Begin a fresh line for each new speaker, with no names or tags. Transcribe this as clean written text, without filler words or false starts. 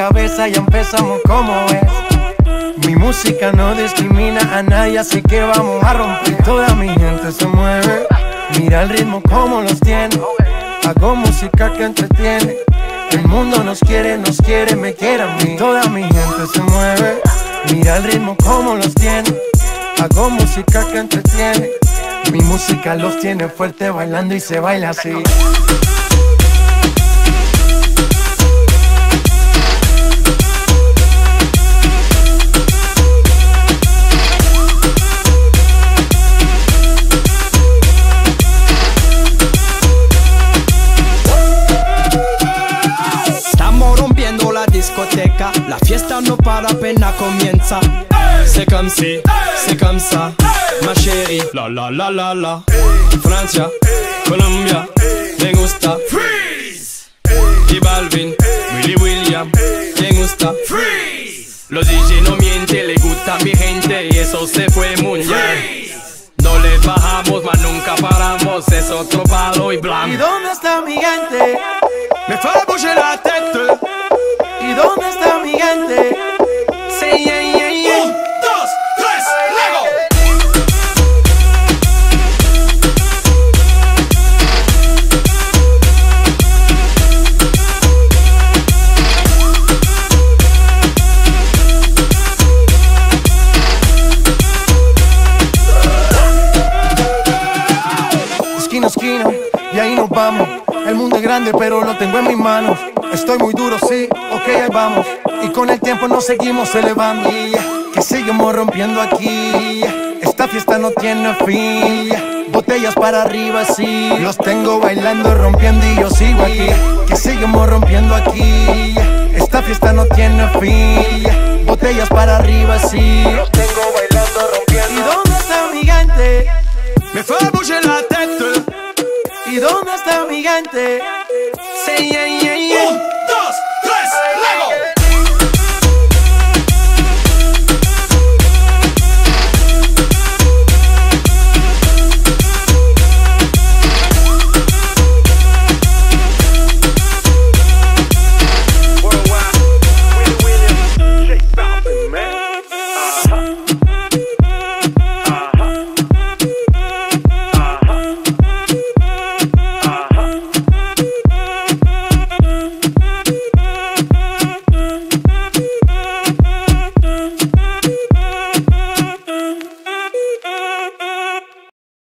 cabeza, ya empezamos como es. Mi música no discrimina a nadie, así que vamos a romper. Toda mi gente se mueve, mira el ritmo como los tiene. Hago música que entretiene. El mundo nos quiere, me quiere a mí. Toda mi gente se mueve, mira el ritmo como los tiene. Hago música que entretiene. Mi música los tiene fuerte bailando y se baila así.
La fiesta no para, apenas comienza. C'est comme si, c'est comme ça, ma chérie. La la la la la. Francia, Colombia, me gusta. Freeze. Y Balvin, Willy William, me gusta. Freeze. Los DJ no mienten, le gusta mi gente y eso se fue mundial. No le bajamos, mas nunca paramos, es otro palo y blanco.
¿Y dónde está mi gente?
Me fait bouger la tête.
¿Y dónde está mi gente?
Sí, yeah, yeah, yeah. 1, 2, 3, Lego.
Esquina a esquina, y ahí nos vamos. El mundo es grande, pero lo tengo en mis manos. Estoy muy duro, sí, ok, ahí vamos. Y con el tiempo nos seguimos elevando. Que seguimos rompiendo aquí. Esta fiesta no tiene fin. Botellas para arriba, sí. Los tengo bailando, rompiendo y yo sigo aquí. Que seguimos rompiendo aquí. Esta fiesta no tiene fin. Botellas para arriba, sí. Los tengo bailando, rompiendo. ¿Y dónde está mi gente?
Me fait bouger la tête.
¿Y dónde está mi gente?
Sí, yeah, yeah, yeah.
1, 2,